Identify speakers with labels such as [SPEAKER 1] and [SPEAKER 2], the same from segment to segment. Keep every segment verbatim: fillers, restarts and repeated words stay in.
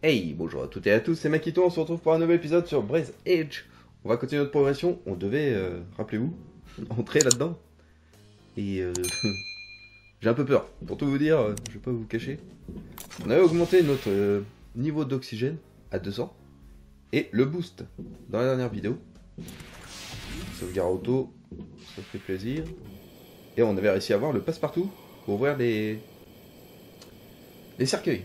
[SPEAKER 1] Hey, bonjour à toutes et à tous, c'est Makito, on se retrouve pour un nouvel épisode sur Braze Edge. On va continuer notre progression, on devait, euh, rappelez-vous, entrer là-dedans. Et euh, j'ai un peu peur, pour tout vous dire, euh, je vais pas vous cacher. On avait augmenté notre euh, niveau d'oxygène à deux cents et le boost dans la dernière vidéo. Sauvegarde auto, ça fait plaisir. Et on avait réussi à avoir le passe-partout pour ouvrir les, les cercueils.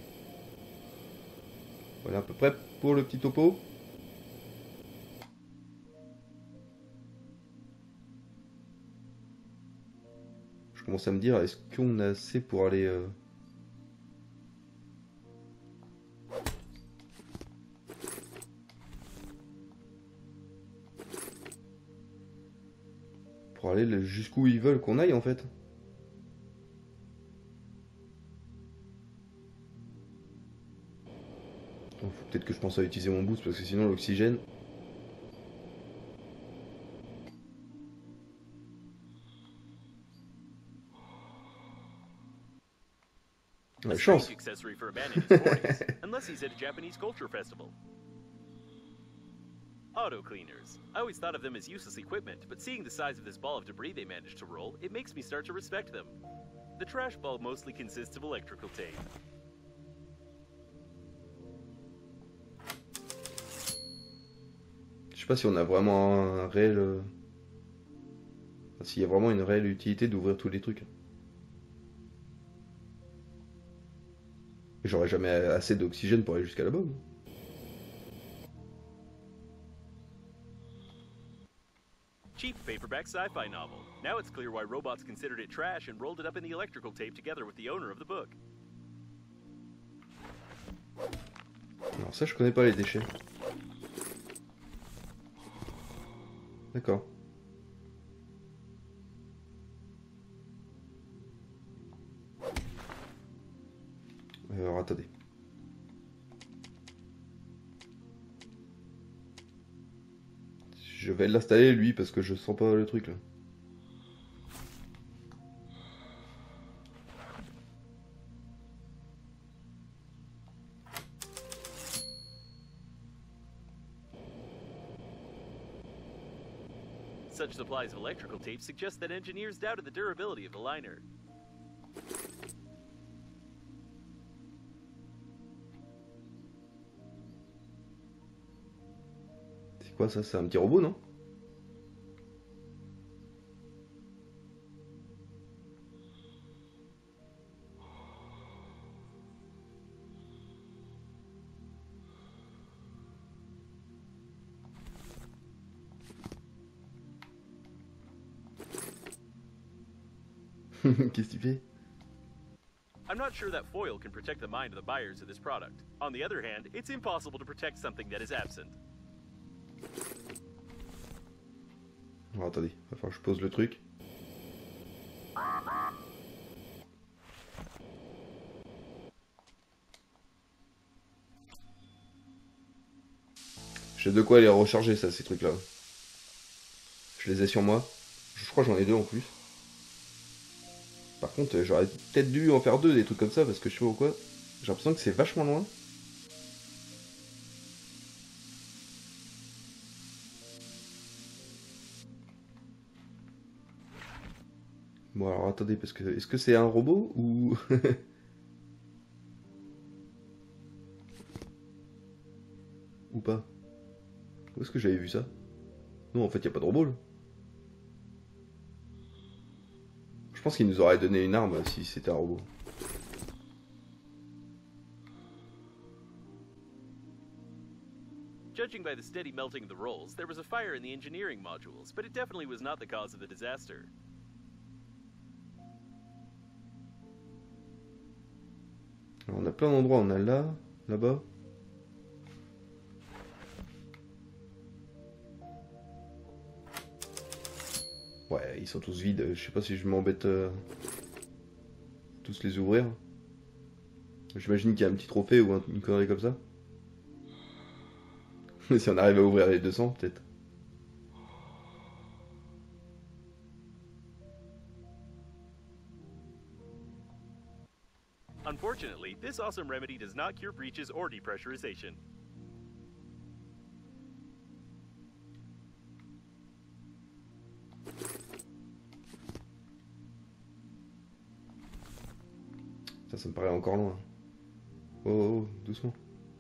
[SPEAKER 1] Voilà à peu près pour le petit topo. Je commence à me dire, est-ce qu'on a assez pour aller... Euh... pour aller jusqu'où ils veulent qu'on aille en fait. Faut peut-être que je pense à utiliser mon boost parce que sinon l'oxygène... La chance.
[SPEAKER 2] Accessory for a man in his forties, unless he's at a Japanese culture festival. Auto cleaners. I always thought of them as useless equipment, but seeing the size of this ball of debris they managed to roll, it makes me start to respect them. The trash ball mostly consists of electrical tape.
[SPEAKER 1] Je sais pas si on a vraiment un réel... euh, Enfin, s'il y a vraiment une réelle utilité d'ouvrir tous les trucs. Et j'aurais jamais assez d'oxygène pour aller jusqu'à là-bas. moi.
[SPEAKER 2] Cheap paperback sci-fi novel. Now it's clear why robots considered it trash and rolled it up in the electrical tape together with the owner of the book.
[SPEAKER 1] Alors ça je connais pas les déchets. D'accord. Alors attendez. Je vais l'installer lui parce que je sens pas le truc là.
[SPEAKER 2] Such supplies of electrical tape suggest that engineers doubted the durability of the liner.
[SPEAKER 1] C'est quoi ça? C'est un petit robot non? Qu'est-ce que tu fais?
[SPEAKER 2] I'm not sure that foil can protect the mind of the buyers of this product. On the other hand, it's impossible to protect something that is absent.
[SPEAKER 1] Alors attendez, va falloir que je pose le truc. J'ai de quoi les recharger ça, ces trucs là. Je les ai sur moi. Je crois que j'en ai deux en plus. Par contre, j'aurais peut-être dû en faire deux, des trucs comme ça, parce que je sais pas pourquoi. J'ai l'impression que c'est vachement loin. Bon alors attendez, parce que est-ce que c'est un robot ou... ou pas? Où est-ce que j'avais vu ça? Non, en fait, y a pas de robot là. Je pense qu'il nous aurait donné une arme si c'était un robot.
[SPEAKER 2] Judging by the steady melting of the rolls, there was a fire in the engineering modules, but it definitely was not the cause of the disaster.
[SPEAKER 1] Alors, on a plein d'endroits, on a là, là-bas. Ouais, ils sont tous vides. Je sais pas si je m'embête euh, tous les ouvrir. J'imagine qu'il y a un petit trophée ou un- une connerie comme ça. Si on arrive à ouvrir les deux cents, peut-être.
[SPEAKER 2] Unfortunately, this awesome remedy does not cure breaches or depressurization.
[SPEAKER 1] Ça, ça me paraît encore loin. Oh, oh, oh, doucement.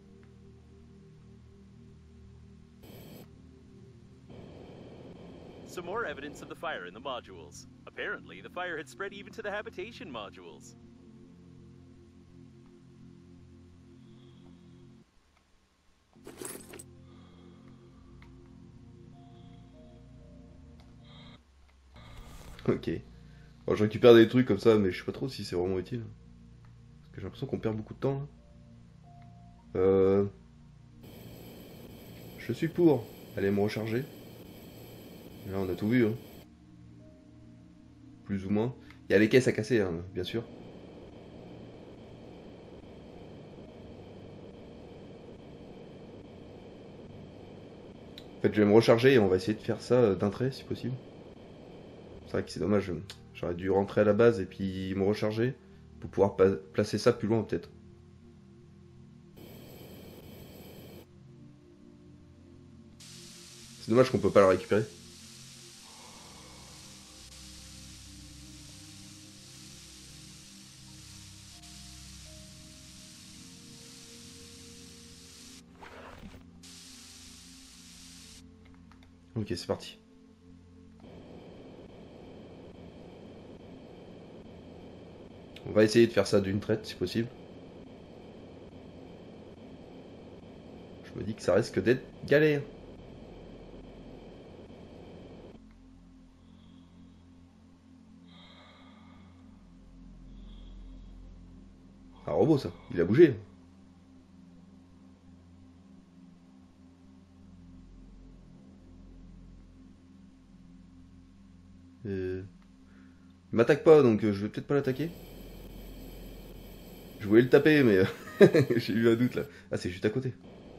[SPEAKER 2] Some more evidence of the fire in the modules. Apparently, the fire had spread even to the habitation modules.
[SPEAKER 1] Ok. Bon, je récupère des trucs comme ça, mais je sais pas trop si c'est vraiment utile. Parce que j'ai l'impression qu'on perd beaucoup de temps là. Euh... Je suis pour. Allez me recharger. Là on a tout vu. Hein. Plus ou moins. Il y a les caisses à casser, hein, bien sûr. En fait je vais me recharger et on va essayer de faire ça d'un trait si possible. C'est vrai que c'est dommage. J'aurais dû rentrer à la base et puis me recharger pour pouvoir placer ça plus loin peut-être. C'est dommage qu'on peut pas le récupérer. Ok, c'est parti. On va essayer de faire ça d'une traite si possible. Je me dis que ça risque d'être galère. Un robot ça, il a bougé. Euh... Il m'attaque pas donc je vais peut-être pas l'attaquer. Je voulais le taper, mais j'ai eu un doute là. Ah, c'est juste à côté.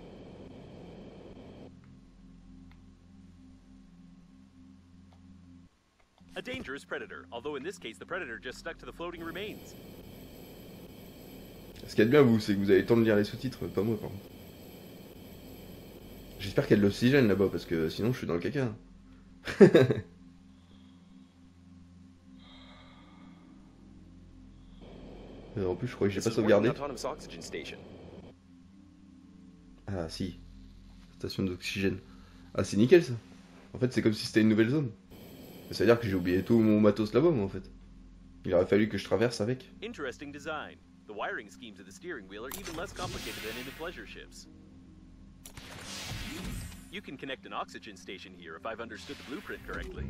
[SPEAKER 2] A dangerous predator, although in this case the predator just stuck to the floating remains.
[SPEAKER 1] Ce qu'il y a de bien, vous, c'est que vous avez le temps de lire les sous-titres, pas moi, par contre. J'espère qu'il y a de l'oxygène là-bas, parce que sinon je suis dans le caca. Euh, en plus, je crois que j'ai pas sauvegardé. Ah, si. Station d'oxygène. Ah, c'est nickel ça. En fait, c'est comme si c'était une nouvelle zone. Ça veut dire que j'ai oublié tout mon matos là-bas, moi, en fait. Il aurait fallu que je traverse avec.
[SPEAKER 2] Interesting design. The wiring schemes of the steering wheel are even less complicated than in the pleasure ships. You can connect an oxygen station here if I've understood the blueprint correctly.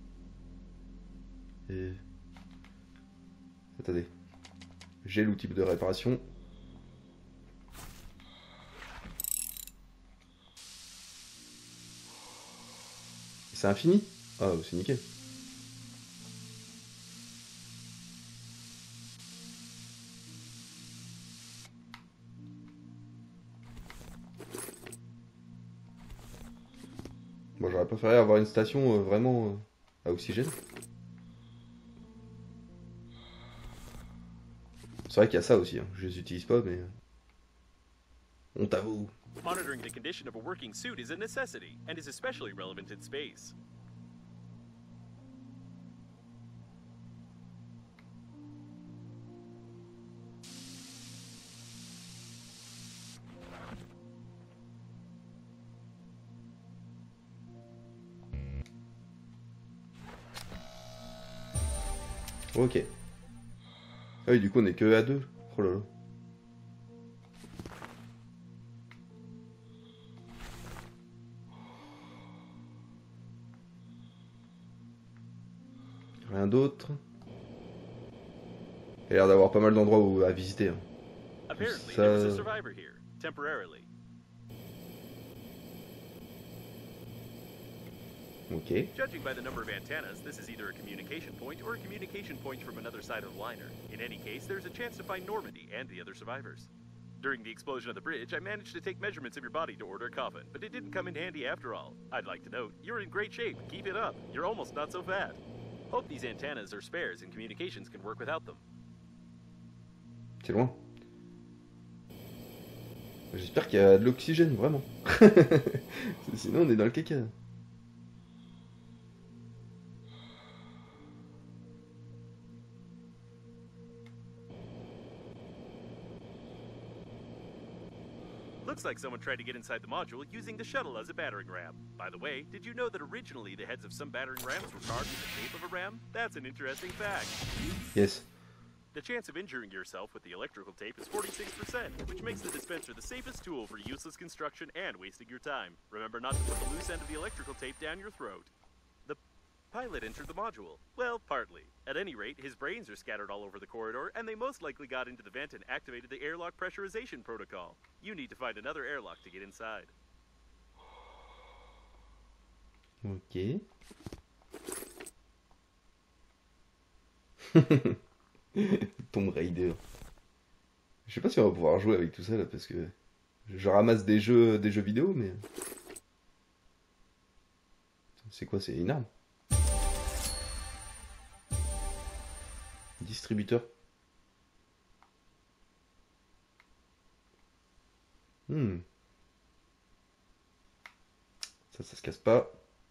[SPEAKER 1] Et... Attendez. J'ai l'outil de réparation. C'est infini? Ah, c'est nickel. Bon, j'aurais préféré avoir une station euh, vraiment euh, à oxygène. C'est vrai qu'il y a ça aussi, hein. Je les utilise pas, mais... Honte à vous.
[SPEAKER 2] Monitoring the condition of a working suit is a necessity, and is especially relevant in space.
[SPEAKER 1] Ok. Ah oui, du coup on est que à deux. Oh là là. Rien d'autre. Il y a l'air d'avoir pas mal d'endroits où à visiter. Hein.
[SPEAKER 2] Apparently, there was a survivor here, temporarily.
[SPEAKER 1] Ok.
[SPEAKER 2] Judging by the number of antennas, this is either a communication point or a communication point from another side of the liner. In any case, there's a chance to find Normandy and the other survivors. During the explosion of the bridge, I managed to take measurements of your body to order a coffin, but it didn't come in handy after all. I'd like to note, you're in great shape. Keep it up. You're almost not so fat. Hope these antennas are spares and communications can work without them.
[SPEAKER 1] C'est loin. J'espère qu'il y a de l'oxygène, vraiment. Sinon, on est dans le caca.
[SPEAKER 2] Looks like someone tried to get inside the module using the shuttle as a battering ram. By the way, did you know that originally the heads of some battering rams were carved in the shape of a ram? That's an interesting fact.
[SPEAKER 1] Yes.
[SPEAKER 2] The chance of injuring yourself with the electrical tape is forty-six percent, which makes the dispenser the safest tool for useless construction and wasting your time. Remember not to put the loose end of the electrical tape down your throat. The pilot entered the module. Well, partly. At any rate, his brains are scattered all over the corridor, and they most likely got into the vent and activated the airlock pressurization protocol. You need to find another airlock to get inside.
[SPEAKER 1] Ok. Tomb Raider. Je sais pas si on va pouvoir jouer avec tout ça là parce que je ramasse des jeux, des jeux vidéo, mais c'est quoi? C'est une arme? Distributeur. Hmm. Ça, ça se casse pas.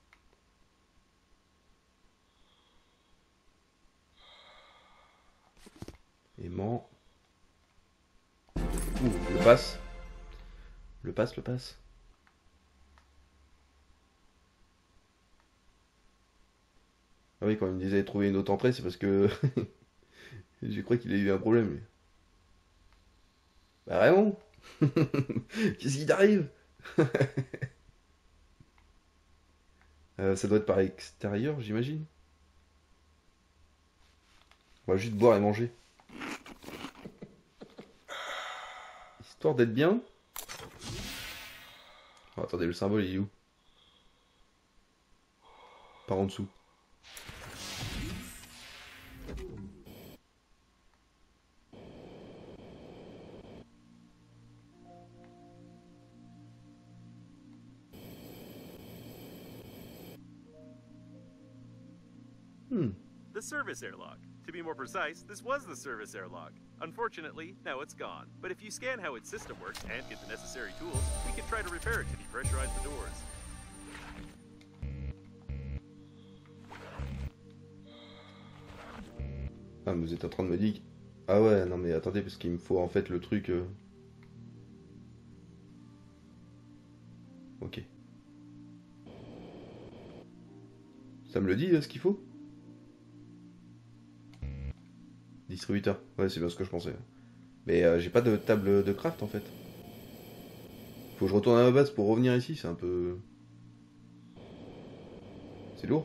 [SPEAKER 1] Aimant. Ouh, le passe. Le passe, le passe. Ah oui, quand il me disait trouver une autre entrée, c'est parce que je crois qu'il a eu un problème, lui. Bah vraiment. Qu'est-ce qui t'arrive? Euh, ça doit être par extérieur, j'imagine. On va juste boire et manger. Histoire d'être bien. Oh, attendez, le symbole il est où? Par en dessous. Hmm.
[SPEAKER 2] The service airlock. To be more precise, this was the service airlock. Unfortunately, now it's gone. But if you scan how its system works and get the necessary tools, we can try to repair it to depressurize the doors.
[SPEAKER 1] Ah, mais vous êtes en train de me dire... Ah ouais, non mais attendez, parce qu'il me faut en fait le truc... euh, Ok. Ça me le dit, euh, ce qu'il faut? Distributeur. Ouais, c'est bien ce que je pensais. Mais euh, j'ai pas de table de craft en fait. Faut que je retourne à ma base pour revenir ici, c'est un peu... C'est lourd.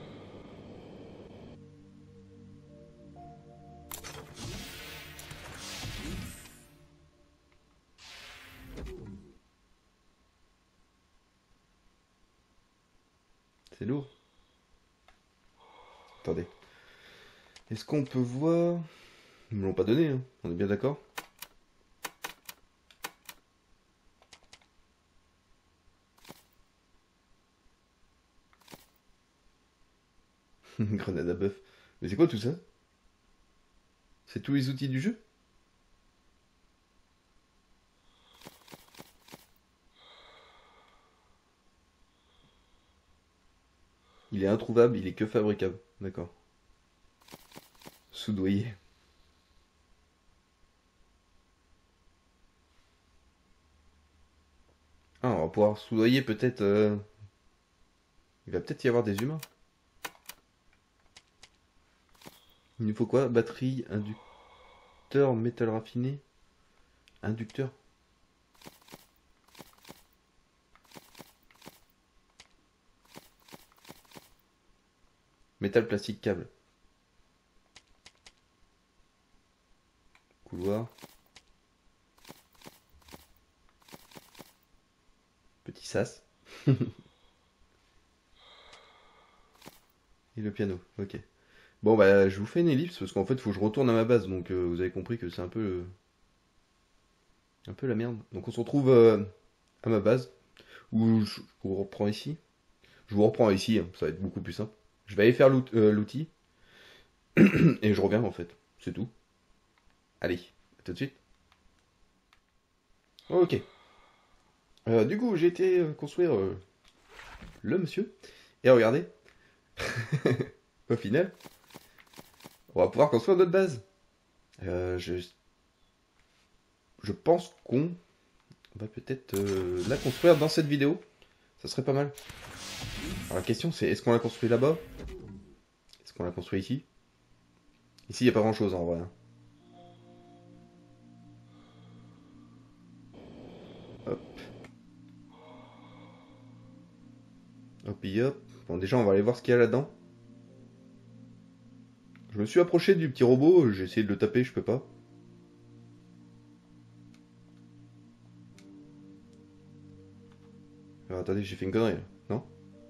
[SPEAKER 1] C'est lourd. Attendez. Est-ce qu'on peut voir... Ils me l'ont pas donné, hein. On est bien d'accord? Grenade à bœuf. Mais c'est quoi tout ça? C'est tous les outils du jeu? Il est introuvable, il est que fabricable. D'accord. Soudoyer. Ah, on va pouvoir soudoyer peut-être... euh, Il va peut-être y avoir des humains. Il nous faut quoi? Batterie, inducteur, métal raffiné. Inducteur. Métal, plastique, câble. Couloir. Petit sas. Et le piano, ok. Bon bah je vous fais une ellipse parce qu'en fait il faut que je retourne à ma base, donc euh, vous avez compris que c'est un peu euh, un peu la merde. Donc on se retrouve euh, à ma base, où je vous reprends ici. Je vous reprends ici, hein, ça va être beaucoup plus simple. Je vais aller faire l'outil, euh, et je reviens en fait, c'est tout. Allez, tout de suite. Ok. Euh, du coup, j'ai été euh, construire euh, le monsieur. Et regardez. Au final, on va pouvoir construire notre base. Euh, je... je pense qu'on va peut-être euh, la construire dans cette vidéo. Ça serait pas mal. Alors la question c'est, est-ce qu'on la construit là-bas? Est-ce qu'on la construit ici? Ici, il n'y a pas grand-chose en vrai. Hop. Hop et hop. Bon, déjà, on va aller voir ce qu'il y a là-dedans. Je me suis approché du petit robot, j'ai essayé de le taper, je peux pas. Alors, attendez, j'ai fait une connerie là, non?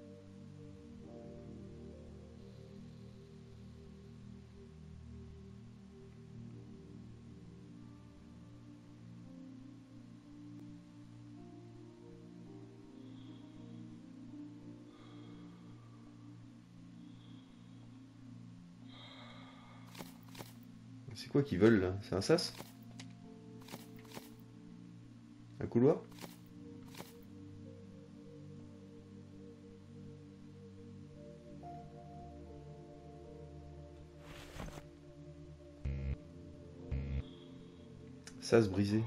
[SPEAKER 1] C'est quoi qu'ils veulent là? C'est un sas? Un couloir? Sas brisé.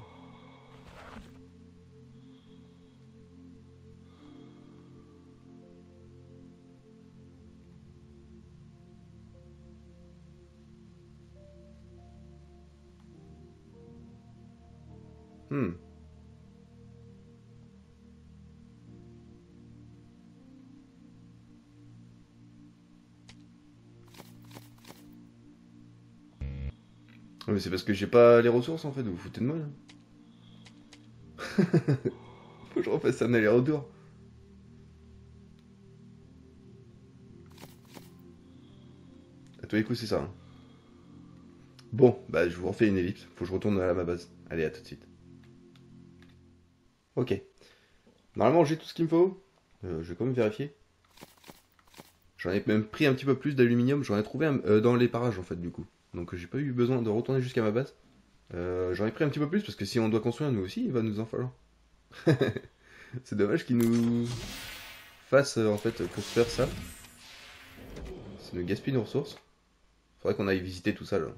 [SPEAKER 1] Hmm. Ouais, mais c'est parce que j'ai pas les ressources en fait, vous vous foutez de moi là. Faut que je refasse un aller-retour. À tous les coups, c'est ça. Hein. Bon, bah je vous refais une ellipse. Faut que je retourne à ma base. Allez, à tout de suite. Ok. Normalement, j'ai tout ce qu'il me faut. Euh, je vais quand même vérifier. J'en ai même pris un petit peu plus d'aluminium. J'en ai trouvé un, euh, dans les parages en fait, du coup. Donc j'ai pas eu besoin de retourner jusqu'à ma base. Euh, J'en ai pris un petit peu plus parce que si on doit construire nous aussi, il va nous en falloir. C'est dommage qu'il nous fasse euh, en fait construire ça. Ça nous gaspille nos ressources. Faudrait qu'on aille visiter tout ça là.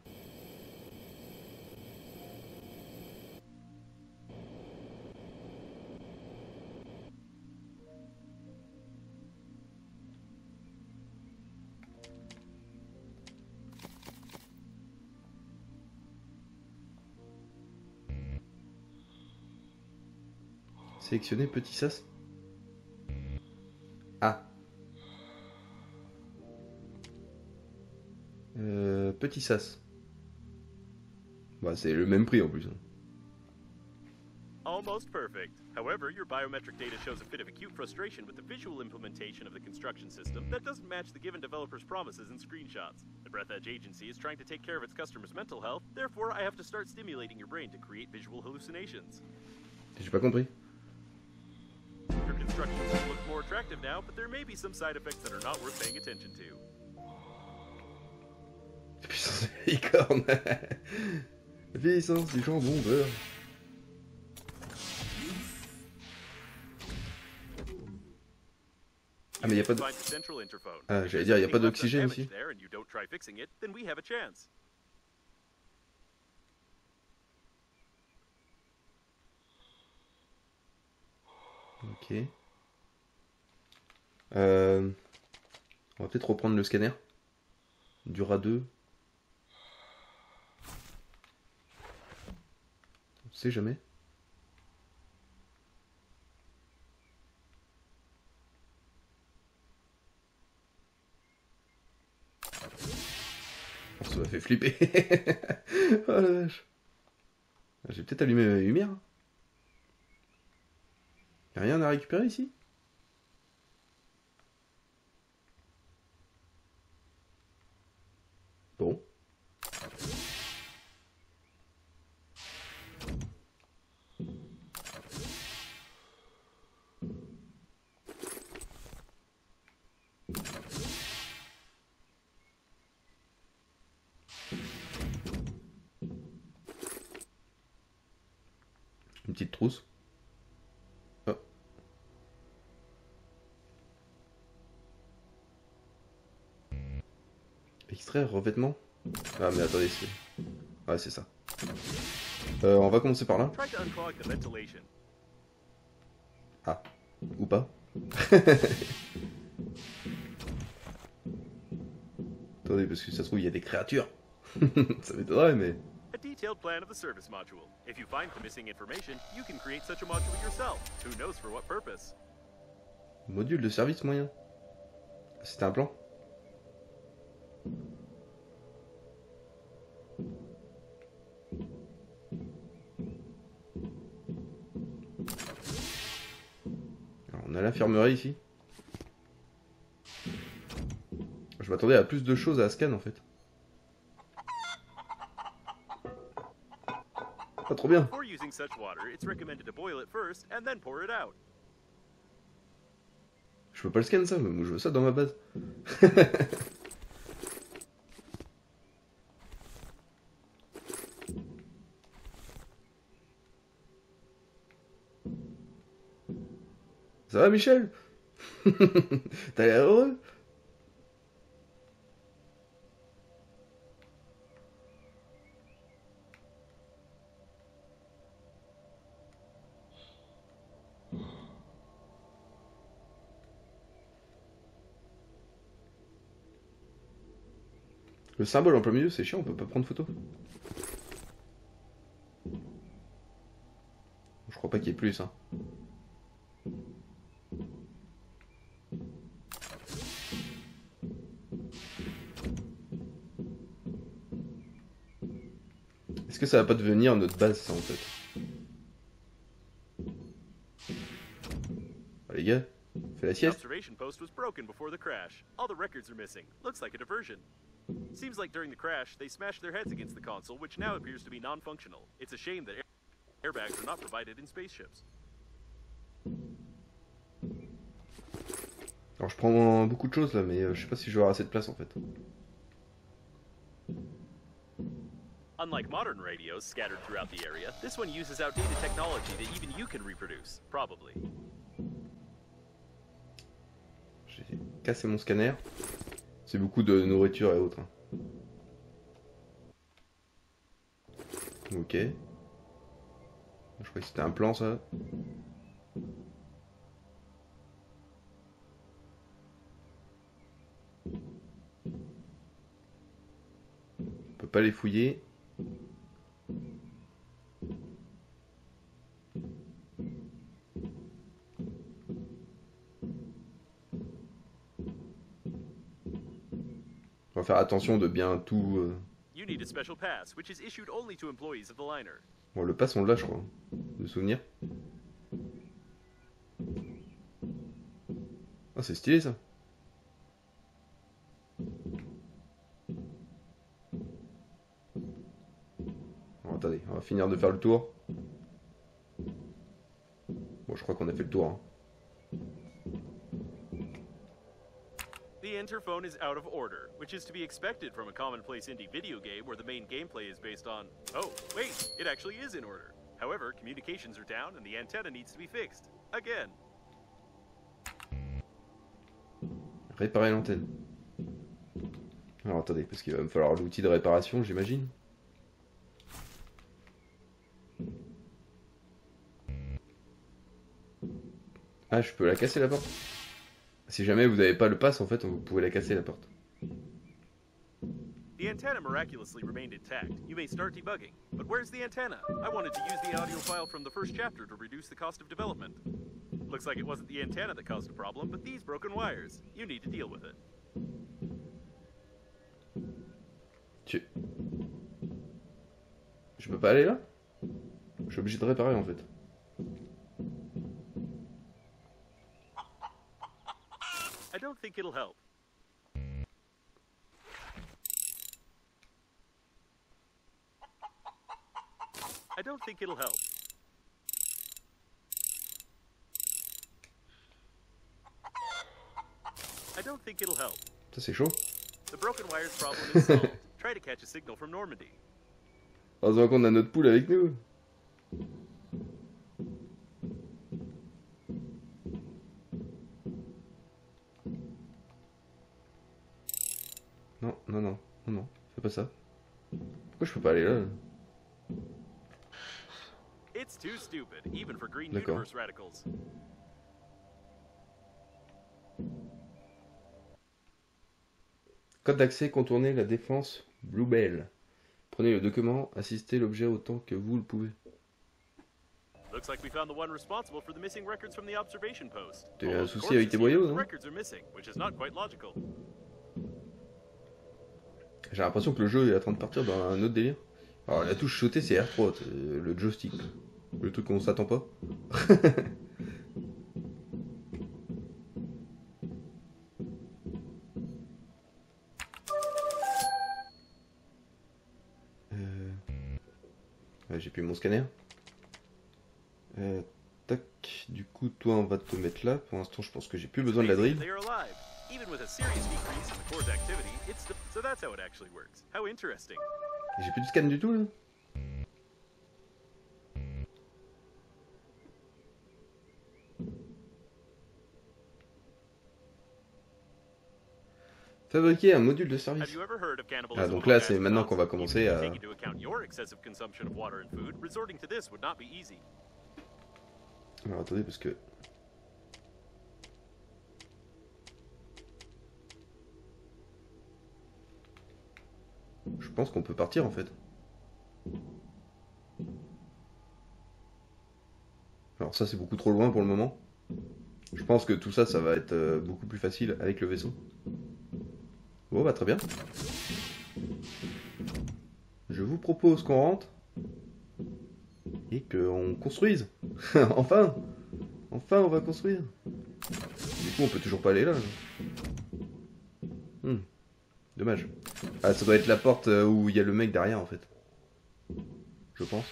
[SPEAKER 1] Sélectionner petit sas. Ah. Euh, petit sas. Bah c'est le même prix en plus. Hein.
[SPEAKER 2] Almost perfect. However, your biometric data shows a bit of acute frustration with the visual implementation of the construction system that doesn't match the given developer's promises and screenshots. The Breath Edge agency is trying to take care of its customers' mental health, therefore I have to start stimulating your brain to create visual hallucinations.
[SPEAKER 1] J'ai pas compris.
[SPEAKER 2] Your construction system looks more attractive now, but there may be some side effects that are not worth paying attention to.
[SPEAKER 1] Puissance de licorne. Puissance du jambon beurre. Ah mais y a pas de... Ah j'allais dire y a pas d'oxygène ici. Ok. Euh... On va peut-être reprendre le scanner. Du R A deux. On sait jamais. Oh, ça m'a fait flipper. Oh la vache. J'ai peut-être allumé ma lumière. Y'a rien à récupérer ici? Bon. Une petite trousse. Oh. Extraire revêtement. Ah mais attendez, c'est... Ouais c'est ça. Euh, on va commencer par là.
[SPEAKER 2] Try to unclog the ventilation.
[SPEAKER 1] Ah. Ou pas. Attendez, parce que ça se trouve il y a des créatures. Ça m'étonnerait mais...
[SPEAKER 2] A detailed plan of the service module. If you find the missing information, you can create such a module yourself. Who knows for what purpose?
[SPEAKER 1] Module de service moyen. C'était un plan. Alors, on a l'infirmerie ici. Je m'attendais à plus de choses à scan en fait. Pas trop bien.
[SPEAKER 2] Before using such water, it's recommended to boil it first and then pour it out.
[SPEAKER 1] Je peux pas le scan ça, mais moi je veux ça dans ma base. Ça va Michel? T'as l'air heureux? Le symbole en plein milieu, c'est chiant, on peut pas prendre photo. Je crois pas qu'il y ait plus, hein. Est-ce que ça va pas devenir notre base, ça, en fait? Ah, les gars, fais la sieste.
[SPEAKER 2] Observation post was broken before the crash. All the records are missing. Looks like a diversion. Seems like during the crash, they smashed their heads against the console, which now appears to be non-functional. It's a shame that air airbags are not provided in spaceships.
[SPEAKER 1] Alors je prends beaucoup de choses là, mais euh, je sais pas si je vais avoir assez de place en fait.
[SPEAKER 2] Unlike modern radios scattered throughout the area, this one uses outdated technology that even you can reproduce, probably.
[SPEAKER 1] J'ai cassé mon scanner. C'est beaucoup de nourriture et autres. Hein. Ok. Je croyais que c'était un plan ça. On peut pas les fouiller. On va faire attention de bien tout... Euh...
[SPEAKER 2] You need a special pass, which is issued only to employees of the liner.
[SPEAKER 1] Bon, le pass on l'a je crois. De souvenir. Ah c'est stylé ça. Bon, attendez, on va finir de faire le tour. Bon je crois qu'on a fait le tour. Hein.
[SPEAKER 2] The interphone is out of order, which is to be expected from a commonplace indie video game where the main gameplay is based on... Oh, wait, it actually is in order. However, communications are down and the antenna needs to be fixed. Again.
[SPEAKER 1] Réparer l'antenne. Alors attendez, parce qu'il va me falloir l'outil de réparation, j'imagine. Ah, je peux la casser la porte. Si jamais vous n'avez pas le pass, en fait, vous pouvez la casser la porte.
[SPEAKER 2] The antenna miraculously remained intact. You may start debugging. But where's the antenna? I wanted to use the audio file from the first chapter to reduce the cost of development. Looks like it wasn't the antenna that caused the problem, but these broken wires. You need to deal with it.
[SPEAKER 1] Tu... Je peux pas aller là? Je suis obligé de réparer en fait.
[SPEAKER 2] I don't think it'll help. I don't think it'll help. I don't think it'll help.
[SPEAKER 1] Ça c'est chaud.
[SPEAKER 2] The broken wires problem is solved. Try to catch a signal from Normandy.
[SPEAKER 1] Heureusement qu'on a notre poule avec nous. Non, non, non, non, non, fais pas ça. Pourquoi je peux pas aller là?
[SPEAKER 2] It's too stupid, even for Green
[SPEAKER 1] D'accord.
[SPEAKER 2] Universe radicals.
[SPEAKER 1] Code d'accès, contourner la défense Bluebell. Prenez le document, assistez l'objet autant que vous le pouvez.
[SPEAKER 2] Looks like we found the one responsible for the missing records from the observation post.
[SPEAKER 1] T'as eu
[SPEAKER 2] Although
[SPEAKER 1] un
[SPEAKER 2] the
[SPEAKER 1] souci
[SPEAKER 2] corpse
[SPEAKER 1] avec
[SPEAKER 2] is
[SPEAKER 1] tes
[SPEAKER 2] here,
[SPEAKER 1] boyaux,
[SPEAKER 2] the
[SPEAKER 1] non?
[SPEAKER 2] records are missing, which is not quite logical.
[SPEAKER 1] J'ai l'impression que le jeu est en train de partir dans un autre délire. Alors la touche sauter c'est R trois, c'est le joystick. Le truc qu'on s'attend pas. euh... ouais, j'ai plus mon scanner. Euh, tac, du coup toi on va te mettre là. Pour l'instant je pense que j'ai plus besoin de la drill.
[SPEAKER 2] They are alive. Even with a serious decrease in the core's activity, it's the... So that's how it actually works. How interesting.
[SPEAKER 1] J'ai plus de scan du tout là. Fabriquer un module de service.
[SPEAKER 2] Have you ever heard of cannibalism
[SPEAKER 1] Ah donc là
[SPEAKER 2] among
[SPEAKER 1] c'est maintenant
[SPEAKER 2] astronauts?
[SPEAKER 1] qu'on va commencer
[SPEAKER 2] Even if
[SPEAKER 1] à...
[SPEAKER 2] you take into account your excessive consumption of water and food, resorting to this would not be easy.
[SPEAKER 1] Alors attendez parce que... Je pense qu'on peut partir en fait. Alors ça c'est beaucoup trop loin pour le moment. Je pense que tout ça, ça va être euh, beaucoup plus facile avec le vaisseau. Bon bah très bien. Je vous propose qu'on rentre. Et qu'on construise. Enfin. Enfin on va construire. Du coup on peut toujours pas aller là. Hmm. Dommage. Ah ça doit être la porte où il y a le mec derrière en fait. Je pense.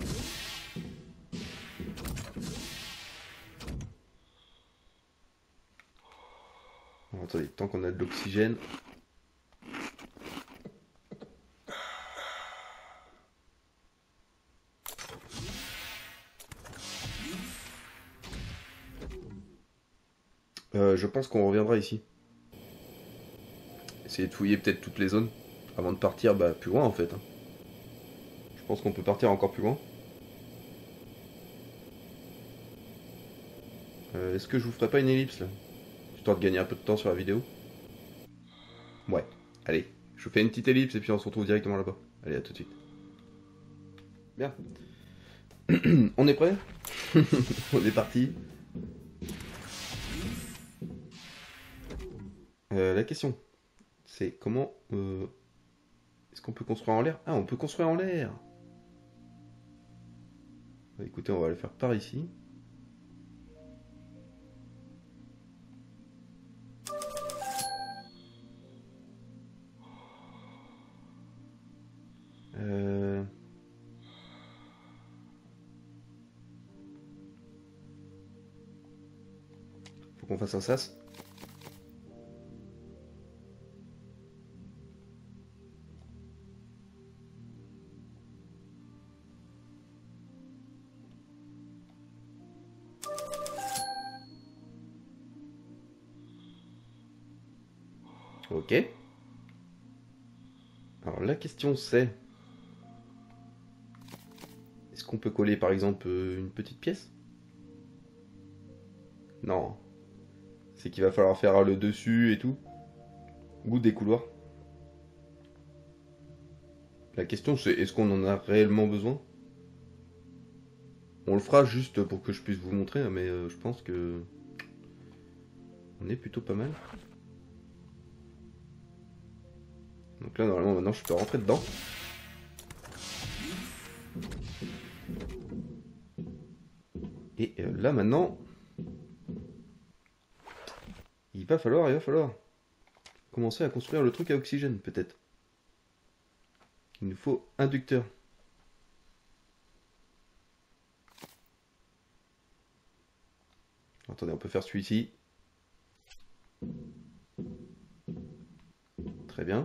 [SPEAKER 1] Alors, attendez, tant qu'on a de l'oxygène. Euh, je pense qu'on reviendra ici. Essayer de fouiller peut-être toutes les zones. Avant de partir bah, plus loin en fait. Je pense qu'on peut partir encore plus loin. Euh, Est-ce que je vous ferai pas une ellipse là? Histoire de gagner un peu de temps sur la vidéo. Ouais, allez. Je vous fais une petite ellipse et puis on se retrouve directement là-bas. Allez, à tout de suite. Bien. On est prêt? On est parti. Euh, la question, c'est comment... Euh, est-ce qu'on peut construire en l'air? Ah, on peut construire en l'air. Bah, écoutez, on va le faire par ici. Euh... Faut qu'on fasse un sas. Ok. Alors la question c'est... Est-ce qu'on peut coller par exemple une petite pièce? Non. C'est qu'il va falloir faire le dessus et tout. Ou des couloirs. La question c'est est-ce qu'on en a réellement besoin? On le fera juste pour que je puisse vous montrer, mais euh, je pense que... On est plutôt pas mal. Donc là normalement maintenant je peux rentrer dedans. Et euh, là maintenant, il va falloir, il va falloir commencer à construire le truc à oxygène peut-être. Il nous faut inducteur. Attendez, on peut faire celui-ci. Très bien.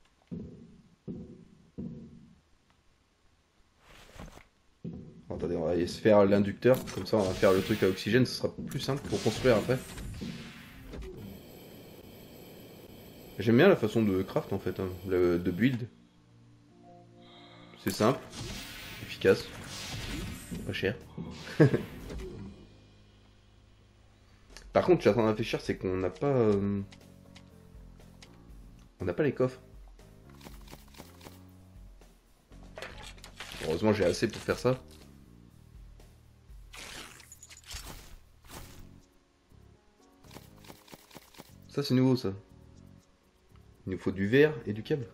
[SPEAKER 1] Attendez, on va aller se faire l'inducteur, comme ça on va faire le truc à oxygène, ce sera plus simple pour construire après. J'aime bien la façon de craft en fait, hein, le- de build. C'est simple, efficace, pas cher. Par contre, je suis en train de réfléchir, c'est qu'on n'a pas... euh, On n'a pas les coffres. Heureusement, j'ai assez pour faire ça. Ça, c'est nouveau, ça. Il nous faut du verre et du câble.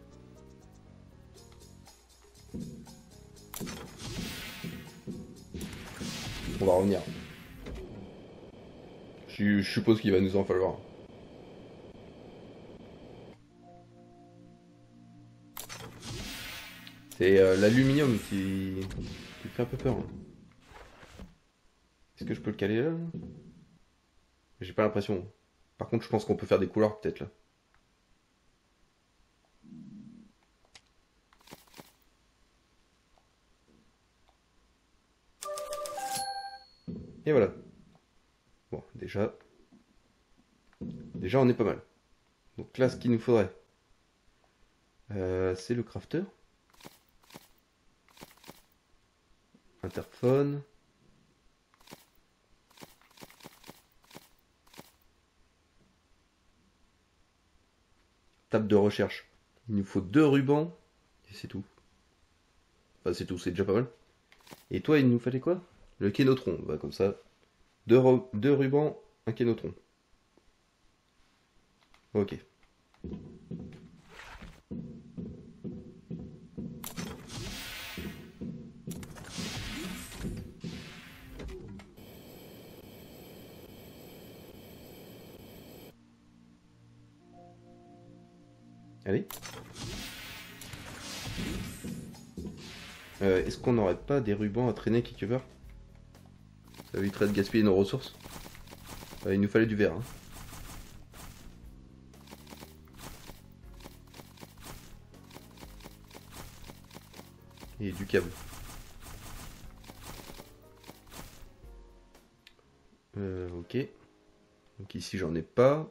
[SPEAKER 1] On va revenir. Je, je suppose qu'il va nous en falloir. C'est euh, l'aluminium qui... qui fait un peu peur. Hein. Est-ce que je peux le caler là? J'ai pas l'impression. Par contre, je pense qu'on peut faire des couloirs peut-être là. Et voilà. Bon, déjà... Déjà, on est pas mal. Donc là, ce qu'il nous faudrait, euh, c'est le crafter. Interphone. Table de recherche. Il nous faut deux rubans. Et c'est tout. Enfin, c'est tout, c'est déjà pas mal. Et toi, il nous fallait quoi? Le kénotron. Bah, comme ça. Deux, deux rubans, un kénotron. Ok. Allez. Euh, Est-ce qu'on n'aurait pas des rubans à traîner quelque part? Ça éviterait de gaspiller nos ressources. Euh, il nous fallait du verre. Hein. Et du câble. Euh, ok. Donc ici j'en ai pas.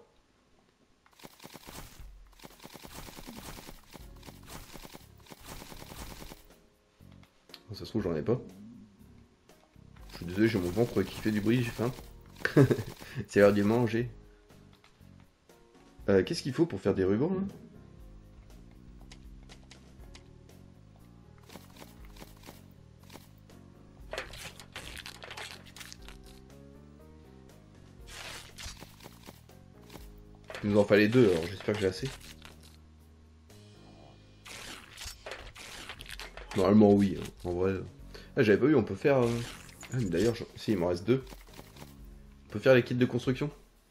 [SPEAKER 1] Bon, ça se trouve j'en ai pas. Je suis désolé, j'ai mon ventre qui fait du bruit, j'ai faim. C'est l'heure de manger. Euh, Qu'est-ce qu'il faut pour faire des rubans là? Il nous en fallait deux, alors j'espère que j'ai assez. Normalement oui, hein. En vrai. Ah, j'avais pas vu, on peut faire... euh, Ah mais d'ailleurs, je... si il m'en reste deux. On peut faire les kits de construction.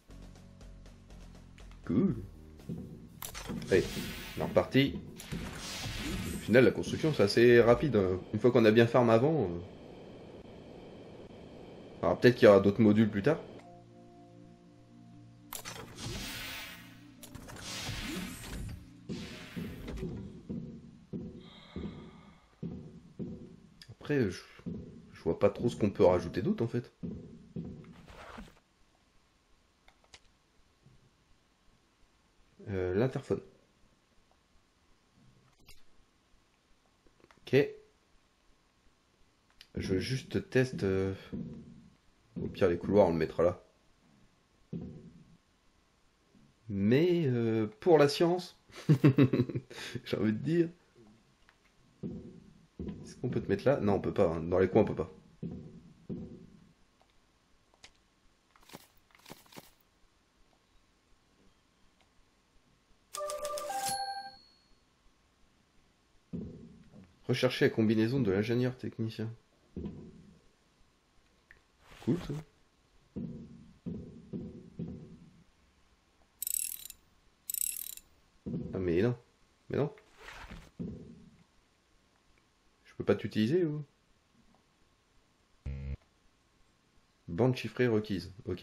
[SPEAKER 1] Cool. Allez, on est reparti. Au final, la construction c'est assez rapide. Hein. Une fois qu'on a bien farm avant... euh, Alors peut-être qu'il y aura d'autres modules plus tard. Après, je, je vois pas trop ce qu'on peut rajouter d'autre en fait. Euh, L'interphone. Ok. Je juste teste. Euh... Au pire, les couloirs, on le mettra là. Mais euh, pour la science, j'ai envie de dire. Est-ce qu'on peut te mettre là? Non, on peut pas. Hein. Dans les coins, on peut pas. Rechercher la combinaison de l'ingénieur technicien. Cool ça. Ah mais non. Mais non. Je peux pas t'utiliser ou? Bande chiffrée requise. Ok.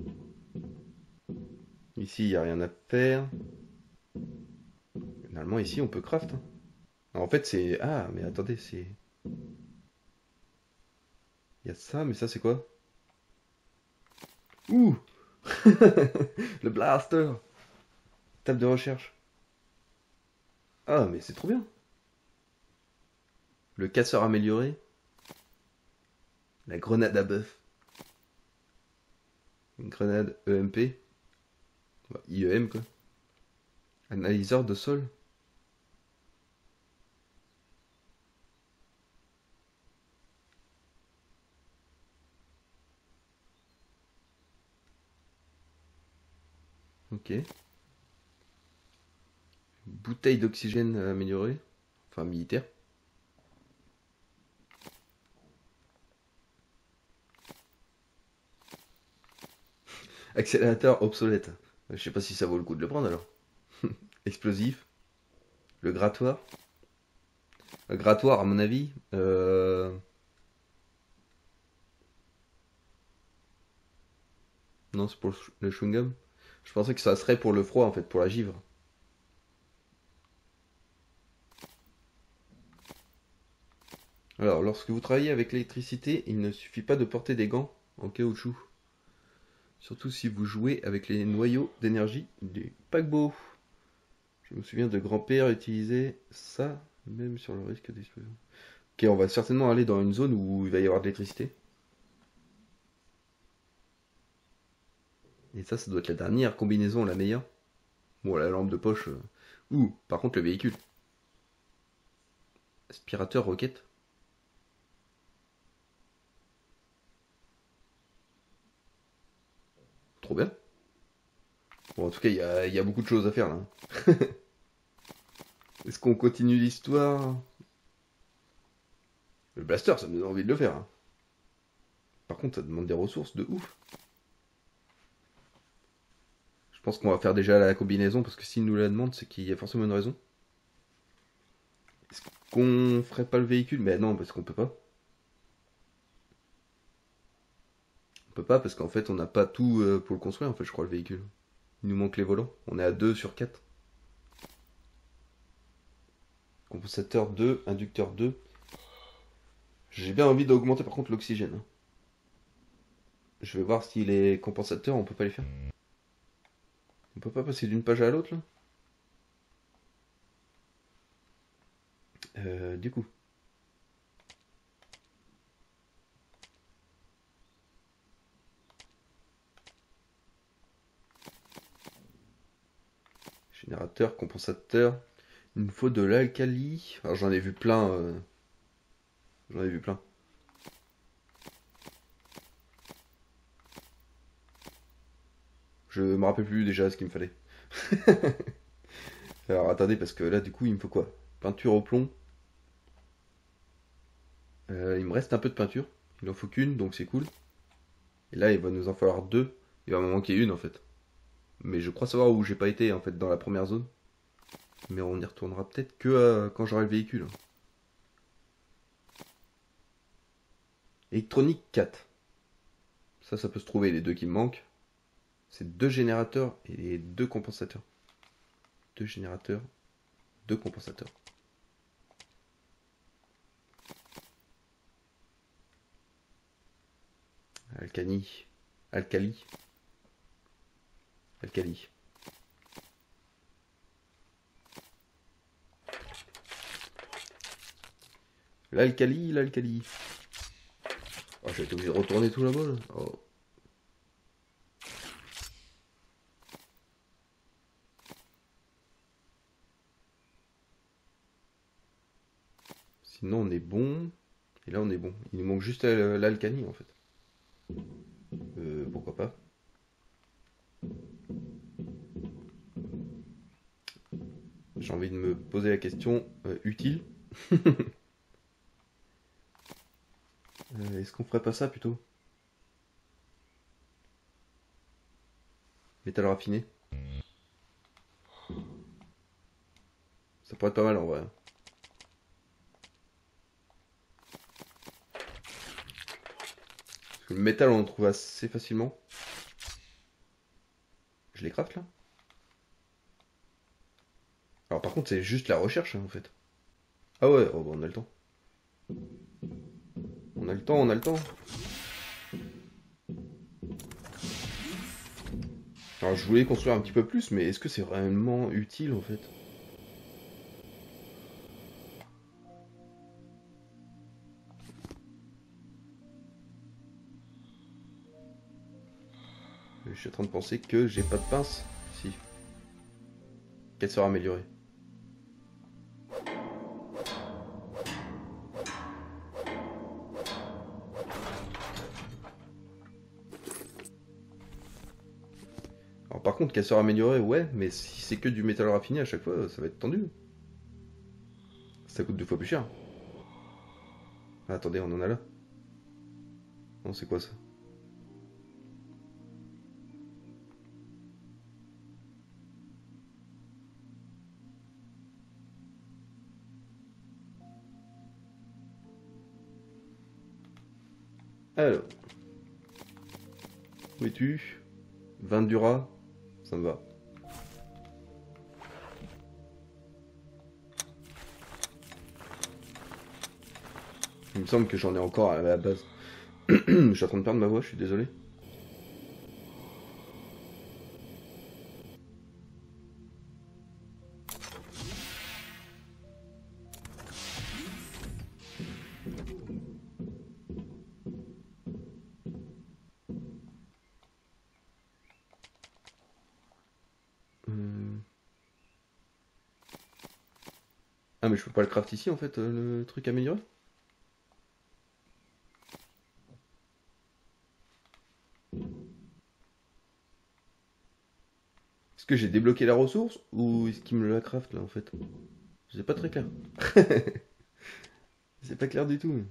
[SPEAKER 1] Ici, il n'y a rien à faire. Normalement, ici, on peut craft. Hein. En fait, c'est... Ah, mais attendez, c'est... Il y a ça, mais ça, c'est quoi? Ouh. Le blaster. Table de recherche. Ah, mais c'est trop bien. Le casseur amélioré. La grenade à bœuf. Une grenade E M P. Bah, I E M quoi. Analyseur de sol. Ok. Bouteille d'oxygène améliorée. Enfin, militaire. Accélérateur obsolète. Je sais pas si ça vaut le coup de le prendre alors. Explosif. Le grattoir. Le grattoir, à mon avis. Euh... Non, c'est pour le chewing-gum. Je pensais que ça serait pour le froid en fait, pour la givre. Alors, lorsque vous travaillez avec l'électricité, il ne suffit pas de porter des gants en caoutchouc. Surtout si vous jouez avec les noyaux d'énergie du paquebot. Je me souviens de grand-père utiliser ça, même sur le risque d'explosion. Ok, on va certainement aller dans une zone où il va y avoir de l'électricité. Et ça, ça doit être la dernière combinaison, la meilleure. Bon, la lampe de poche. Euh... Ouh, par contre, le véhicule. Aspirateur roquette. Trop bien. Bon, en tout cas, il y a, y a beaucoup de choses à faire là. Est-ce qu'on continue l'histoire? Le blaster, ça me donne envie de le faire. Hein. Par contre, ça demande des ressources de ouf. Je pense qu'on va faire déjà la combinaison parce que s'il nous la demande, c'est qu'il y a forcément une raison. Est-ce qu'on ferait pas le véhicule? Mais non, parce qu'on peut pas. On peut pas parce qu'en fait, on n'a pas tout euh, pour le construire, en fait, je crois, le véhicule. Il nous manque les volants. On est à deux sur quatre. Compensateur deux, inducteur deux. J'ai bien envie d'augmenter par contre l'oxygène. Hein. Je vais voir si les compensateurs, on peut pas les faire. On peut pas passer d'une page à l'autre là euh, Du coup. Générateur, compensateur. Il nous faut de l'alcali. Alors j'en ai vu plein. Euh... J'en ai vu plein. Je me rappelle plus déjà ce qu'il me fallait. Alors attendez, parce que là du coup il me faut quoi? Peinture au plomb. Euh, il me reste un peu de peinture. Il en faut qu'une, donc c'est cool. Et là il va nous en falloir deux. Il va m'en manquer une en fait. Mais je crois savoir où j'ai pas été en fait dans la première zone. Mais on y retournera peut-être que euh, quand j'aurai le véhicule. Électronique quatre. Ça, ça peut se trouver, les deux qui me manquent. C'est deux générateurs et deux compensateurs. Deux générateurs, deux compensateurs. Alcani. Alcali. Alcali. L'alcali, l'alcali. Oh, j'ai été obligé de retourner tout là-bas. Là. Oh. Sinon, on est bon. Et là, on est bon. Il nous manque juste l'alcali en fait. Euh, pourquoi pas. J'ai envie de me poser la question euh, utile. euh, Est-ce qu'on ferait pas ça plutôt? Métal raffiné. Ça pourrait être pas mal en vrai. Parce que le métal on en trouve assez facilement. Je les craft là? Alors par contre c'est juste la recherche hein, en fait. Ah ouais, oh, bah, on a le temps. On a le temps, on a le temps. Alors je voulais construire un petit peu plus, mais est-ce que c'est vraiment utile en fait? Je suis en train de penser que j'ai pas de pince. Si. Qu'elle sera améliorée. Alors par contre, qu'elle sera améliorée, ouais, mais si c'est que du métal raffiné à chaque fois, ça va être tendu. Ça coûte deux fois plus cher. Ah, attendez, on en a là. Non, c'est quoi ça? Alors. Où es-tu? vingt Dura. Ça me va. Il me semble que j'en ai encore à la base. Je suis en train de perdre ma voix, je suis désolé. Hum. Ah mais je peux pas le craft ici en fait, euh, le truc amélioré? Est-ce que j'ai débloqué la ressource ou est-ce qu'il me la craft là en fait? C'est pas très clair. C'est pas clair du tout.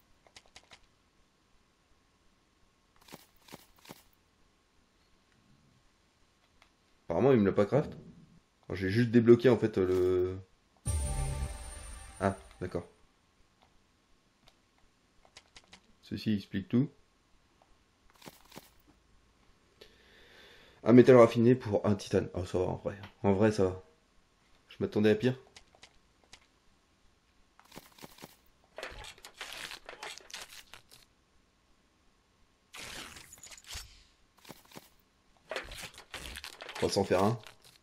[SPEAKER 1] Apparemment il me l'a pas craft. Alors, j'ai juste débloqué en fait le... Ah d'accord. Ceci explique tout. Un métal raffiné pour un titane. Oh ça va en vrai. En vrai ça va. Je m'attendais à pire. On va s'en faire un.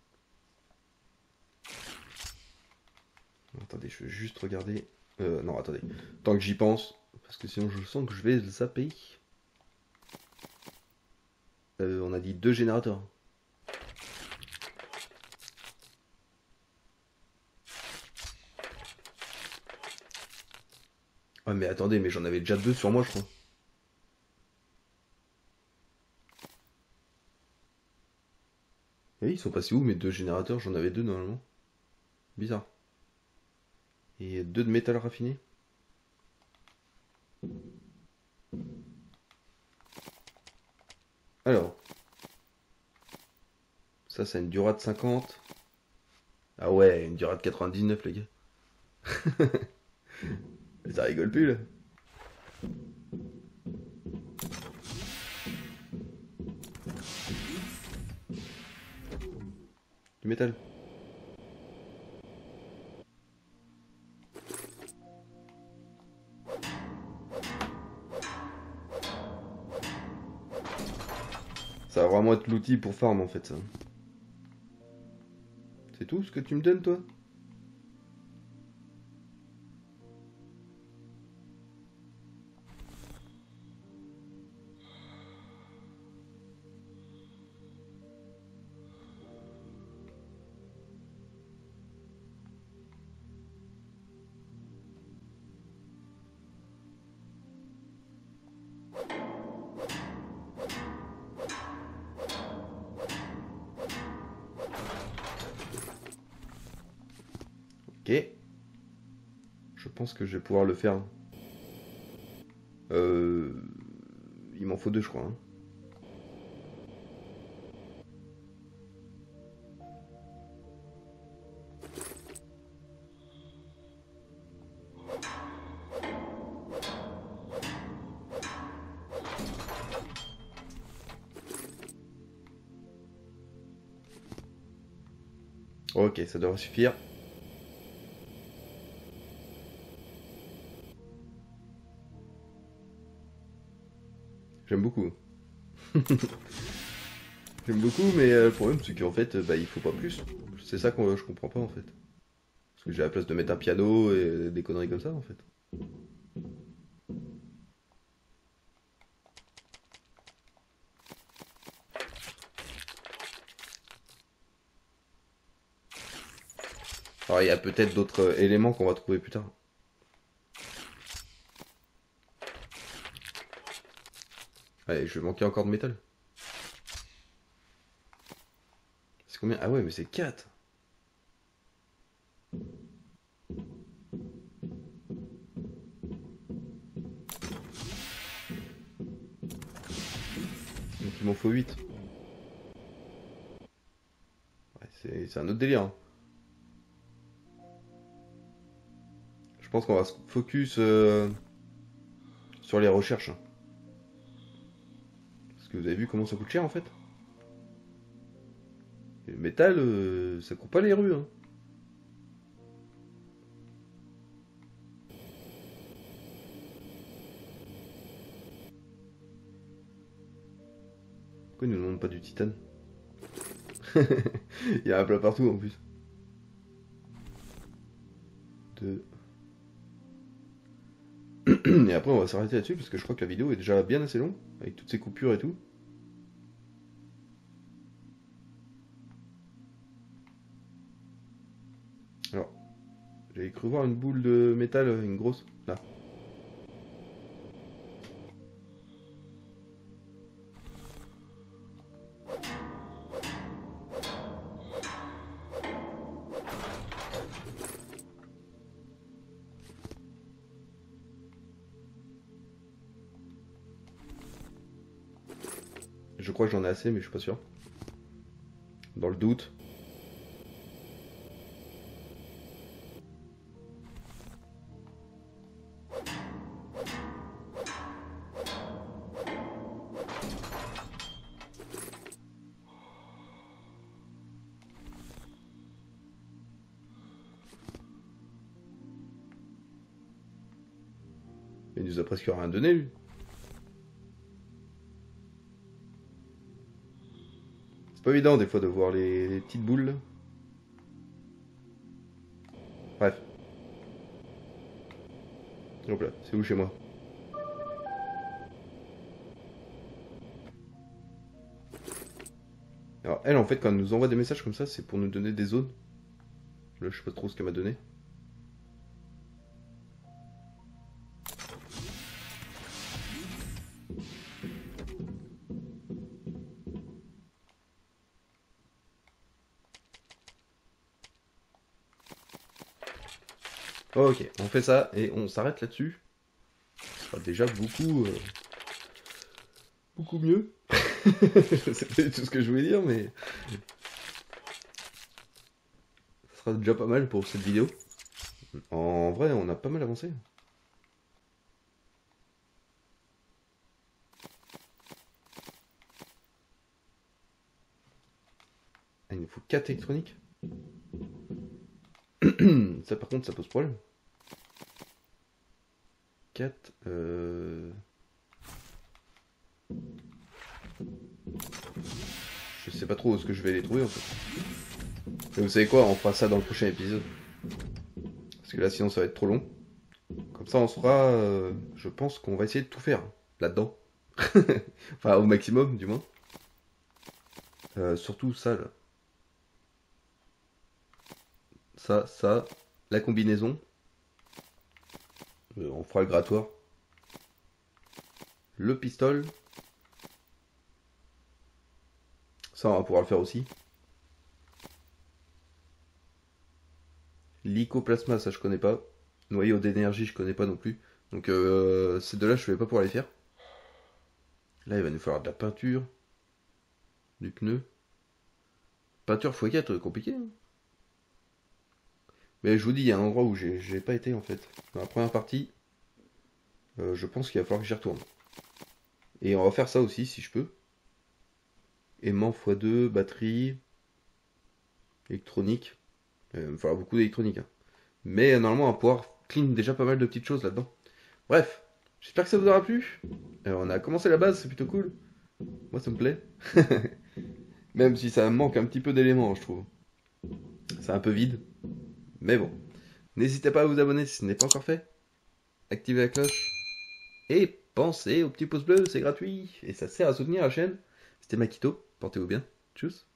[SPEAKER 1] Attendez, je vais juste regarder. Euh, non, attendez. Tant que j'y pense, parce que sinon je sens que je vais zapper. Euh, on a dit deux générateurs. Ah mais attendez, mais j'en avais déjà deux sur moi, je crois. Et ils sont passés où mes deux générateurs? J'en avais deux normalement. Bizarre. Et deux de métal raffiné. Alors. Ça, ça a une durée de cinquante. Ah ouais, une durée de quatre-vingt-dix-neuf, les gars. Ça rigole plus, là. Du métal. Ça va vraiment être l'outil pour farm, en fait, ça. C'est tout ce que tu me donnes, toi? Ok. Je pense que je vais pouvoir le faire. Euh... Il m'en faut deux, je crois. Hein. Ok, ça devrait suffire. J'aime beaucoup. J'aime beaucoup, mais euh, le problème c'est qu'en fait, bah, il faut pas plus. C'est ça que je comprends pas en fait. Parce que j'ai la place de mettre un piano et des conneries comme ça en fait. Alors il y a peut-être d'autres euh, éléments qu'on va trouver plus tard. Allez, je vais manquer encore de métal. C'est combien? Ah ouais, mais c'est quatre. Donc il m'en faut huit. Ouais, c'est c'est un autre délire, hein. Je pense qu'on va se focus euh, sur les recherches, hein. Parce que vous avez vu comment ça coûte cher en fait. Et le métal, euh, ça court pas les rues, hein. Pourquoi ils nous demandent pas du titane? Il y a un plat partout en plus. Deux. Et après on va s'arrêter là-dessus parce que je crois que la vidéo est déjà bien assez longue avec toutes ces coupures et tout. Alors, j'avais cru voir une boule de métal, une grosse, là. Je crois que j'en ai assez mais je suis pas sûr. Dans le doute. Il nous a presque rien donné lui. C'est pas évident des fois de voir les, les petites boules là. Bref. Hop là, c'est où chez moi? Alors elle en fait quand elle nous envoie des messages comme ça c'est pour nous donner des zones. Là je sais pas trop ce qu'elle m'a donné. Ok, on fait ça et on s'arrête là-dessus. Ce sera déjà beaucoup... Euh, beaucoup mieux. C'est pas du tout ce que je voulais dire, mais... Ce sera déjà pas mal pour cette vidéo. En vrai, on a pas mal avancé. Ah, il nous faut quatre électroniques. Ça par contre, ça pose problème. quatre... Euh... Je sais pas trop où est-ce que je vais les trouver en fait. Mais vous savez quoi, on fera ça dans le prochain épisode. Parce que là sinon ça va être trop long. Comme ça on se fera... Euh... Je pense qu'on va essayer de tout faire là-dedans. Enfin au maximum du moins. Euh, surtout ça là. Ça, ça, la combinaison. Euh, on fera le grattoir. Le pistolet. Ça, on va pouvoir le faire aussi. L'icoplasma, ça je connais pas. Noyau d'énergie, je connais pas non plus. Donc euh, ces deux-là, je vais pas pouvoir les faire. Là, il va nous falloir de la peinture. Du pneu. Peinture fois quatre, compliqué. Hein. Mais je vous dis, il y a un endroit où j'ai pas été en fait. Dans la première partie, euh, je pense qu'il va falloir que j'y retourne. Et on va faire ça aussi, si je peux. Aimant fois deux, batterie, électronique. Euh, il va me falloir beaucoup d'électronique. Hein. Mais euh, normalement, on va pouvoir clean déjà pas mal de petites choses là-dedans. Bref, j'espère que ça vous aura plu. Alors, on a commencé la base, c'est plutôt cool. Moi, ça me plaît. Même si ça manque un petit peu d'éléments, je trouve. C'est un peu vide. Mais bon. N'hésitez pas à vous abonner si ce n'est pas encore fait. Activez la cloche. Et pensez au petit pouce bleu, c'est gratuit. Et ça sert à soutenir la chaîne. C'était Makito. Portez-vous bien. Tchuss.